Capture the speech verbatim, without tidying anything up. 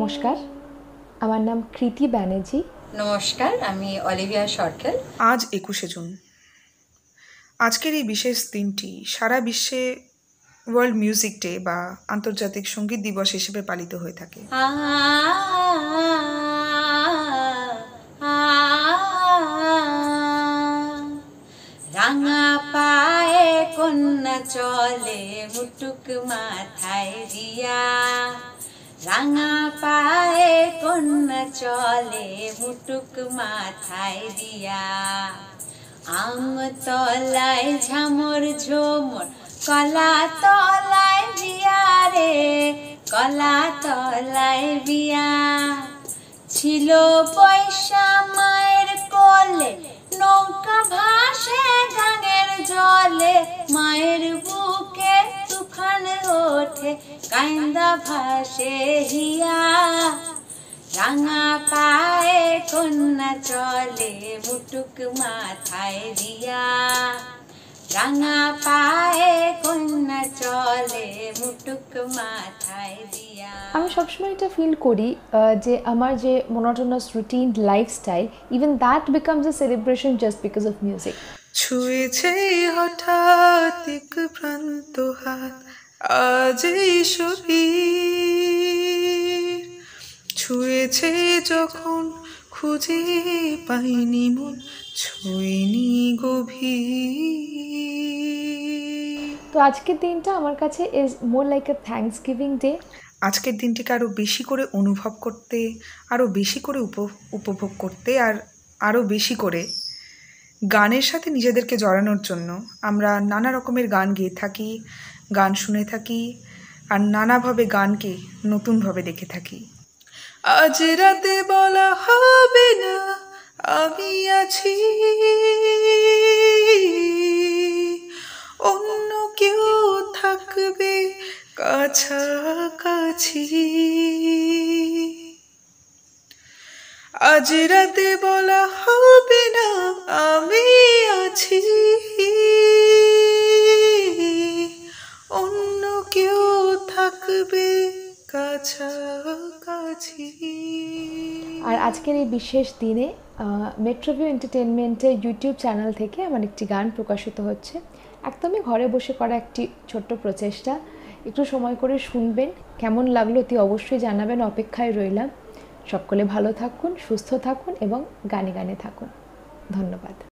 নমস্কার, আমার নাম কৃতি ব্যানার্জি। নমস্কার, আমি অলিভিয়া সরকেল। আজ একুশে জুন। আজকের এই বিশেষ দিনটি সারা বিশ্বে ওয়ার্ল্ড মিউজিক ডে বা আন্তর্জাতিক সঙ্গীত দিবস হিসেবে পালিত হয়ে থাকে। রাঙা পায়ে কন্যা চলে মুটুক মাথায় দিয়া, রাঙা পায়ে কন্যা চলে মুটুক মাথায় দিয়া। আম তলায় ঝামর ঝোমর কলা তলায় বিয়া রে, কলা তলায় বিয়া। ছিল পয়সা মায়ের কোলে, নৌকা ভাসে গাঙের জলে। মায়ের বুকে তুফান ওঠে, কাইন্দা ভাসে হিয়া। রাঙা পায়ে কন্যা চলে মুটুক মাথায় দিয়া, রাঙা পায়ে কন্যা চলে মুটুক মাথায় দিয়া। আমি সবসময় এটা ফিল করি যে আমার যে monotonous routine lifestyle, even that becomes a celebration just because of music. ছুঁয়েছে হঠাৎ এক প্রান্ত হাত, আজ এই শরীর ছুঁয়েছে যখন খুঁজে পাইনি মন, ছুঁইনি গভীর। তো আজকের দিনটা আমার কাছে is more like a thanksgiving day. আজকের দিনটিকে আরও বেশি করে অনুভব করতে, আরও বেশি করে উপভোগ করতে, আর আরও বেশি করে গানের সাথে নিজেদেরকে জড়ানোর জন্য আমরা নানা রকমের গান গেয়ে থাকি, গান শুনে থাকি, আর নানাভাবে গানকে নতুনভাবে দেখে থাকি। আজ রাতে বলা হবে না আমি আছি, অন্য কেউ থাকবে কাছাকাছি। আজ রাতে বলা হবে না আমি আছি, অন্য কেউ থাকবে কাছাকাছি। আর আজকের এই বিশেষ দিনে মেট্রোভিউ এন্টারটেনমেন্টের ইউটিউব চ্যানেল থেকে আমার একটি গান প্রকাশিত হচ্ছে। একদমই ঘরে বসে করা একটি ছোট্ট প্রচেষ্টা। একটু সময় করে শুনবেন, কেমন লাগলো অতি অবশ্যই জানাবেন, অপেক্ষায় রইলাম। সকলে ভালো থাকুন, সুস্থ থাকুন এবং গানে গানে থাকুন। ধন্যবাদ।